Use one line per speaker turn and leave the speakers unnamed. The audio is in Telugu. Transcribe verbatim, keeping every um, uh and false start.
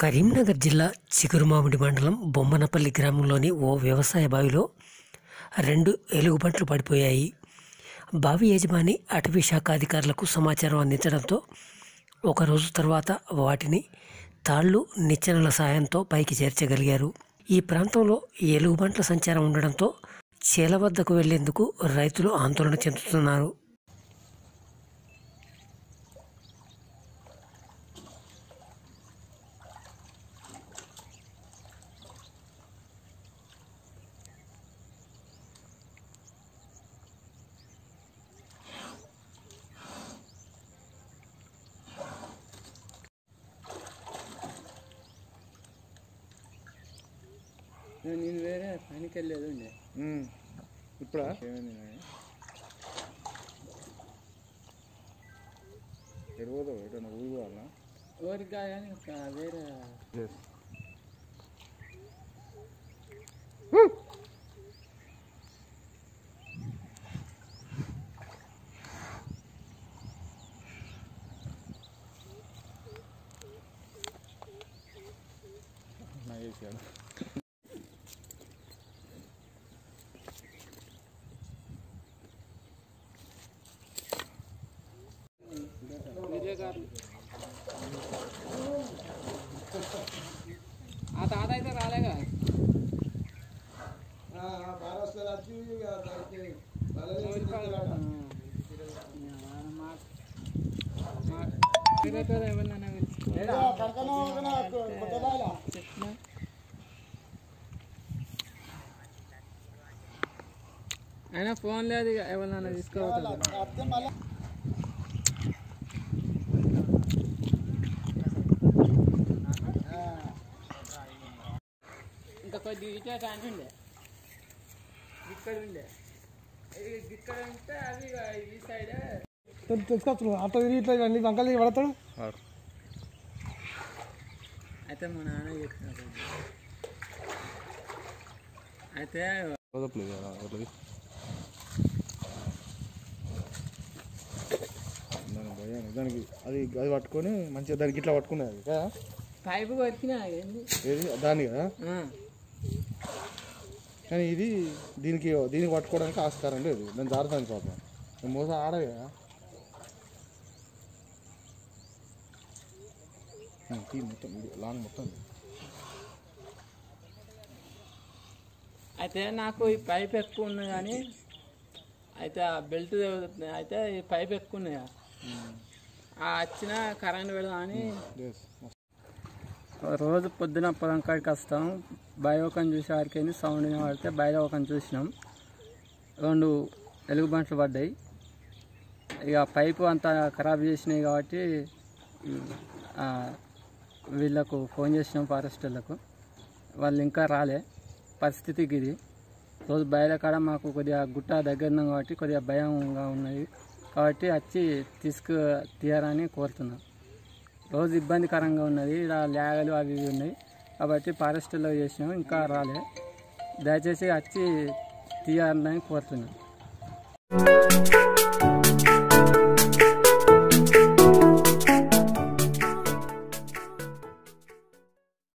కరీంనగర్ జిల్లా చిగురుమామిడి మండలం బొమ్మనపల్లి గ్రామంలోని ఓ వ్యవసాయ బావిలో రెండు ఎలుగుబంట్లు పడిపోయాయి. బావి యజమాని అటవీ శాఖ అధికారులకు సమాచారం అందించడంతో ఒకరోజు తర్వాత వాటిని తాళ్ళు నిచ్చెనల సాయంతో పైకి చేర్చగలిగారు. ఈ ప్రాంతంలో ఎలుగుబంట్ల సంచారం ఉండడంతో చేల వద్దకు వెళ్లేందుకు రైతులు ఆందోళన చెందుతున్నారు.
నేను వేరే పనికి వెళ్ళేది ఉండే
ఇప్పుడు ఎరువుదో ఎటన్నా ఊరు పోవాలా
ఊరికి కానీ వేరే
నా వేసాడు.
ఆ తాత అయితే రాలేగా అయినా ఫోన్ లేదు ఎవరినైనా తీసుకోవాలి. ఇంకా కొద్ది ఇట్లా టైం ఉండే ఇక్కడ ఉండే ఇక్కడ ఉంటే అవి ఈ సైడ్
తెచ్చుకోవచ్చు. అట్లా తిరిగి ఇట్లా ఇవన్నీ వంకలు పడతాడు.
అయితే మా నాన్న చెప్పినారు. అయితే
దానికి అది అది పట్టుకొని మంచిగా దానికి ఇట్లా పట్టుకునేది కదా
పైపు కొట్టినా ఏంది
ఏది దాని కదా. కానీ ఇది దీనికి దీనికి పట్టుకోవడానికి ఆస్కారం లేదు. దాన్ని జారుతాను పాపం నేను మోసం ఆడదు కదా. మొత్తం లాంగ్ మొత్తం.
అయితే నాకు ఈ పైప్ ఎక్కువ ఉన్నది కానీ అయితే ఆ బెల్ట్ అయితే ఈ పైప్ ఎక్కువ ఉన్నాయి. ఆ వచ్చిన కరెంట్ పెడదామని రోజు పొద్దున పొలం కాడికి వస్తాం. బయట ఒకని చూసేవారికి సౌండ్ పడితే బయట ఒకని చూసినాం. రెండు ఎలుగుబంట్లు పడ్డాయి. ఇక పైపు అంతా ఖరాబ్ చేసినాయి కాబట్టి వీళ్ళకు ఫోన్ చేసినాం ఫారెస్ట్ వాళ్ళకు. వాళ్ళు ఇంకా రాలే. పరిస్థితికి ఇది రోజు బయట కాడ మాకు కొద్దిగా గుట్ట దగ్గర ఉన్నాం కాబట్టి కొద్దిగా భయంగా ఉన్నది కాబట్టి వచ్చి తీసుకు తీయాలని కోరుతున్నాం. రోజు ఇబ్బందికరంగా ఉన్నది. ఇలా లేగలు అవి ఇవి ఉన్నాయి కాబట్టి ఫారెస్ట్లో చేసినాం. ఇంకా రాలే. దయచేసి వచ్చి తీయాలని కోరుతున్నాం.